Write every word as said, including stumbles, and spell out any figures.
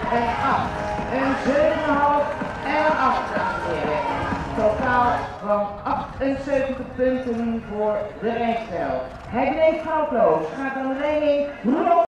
een acht, een zeven komma vijf en een acht, dames en heren. Totaal van achtenzeventig punten voor de rijstijl. Hij bleef foutloos, gaat aan de leiding.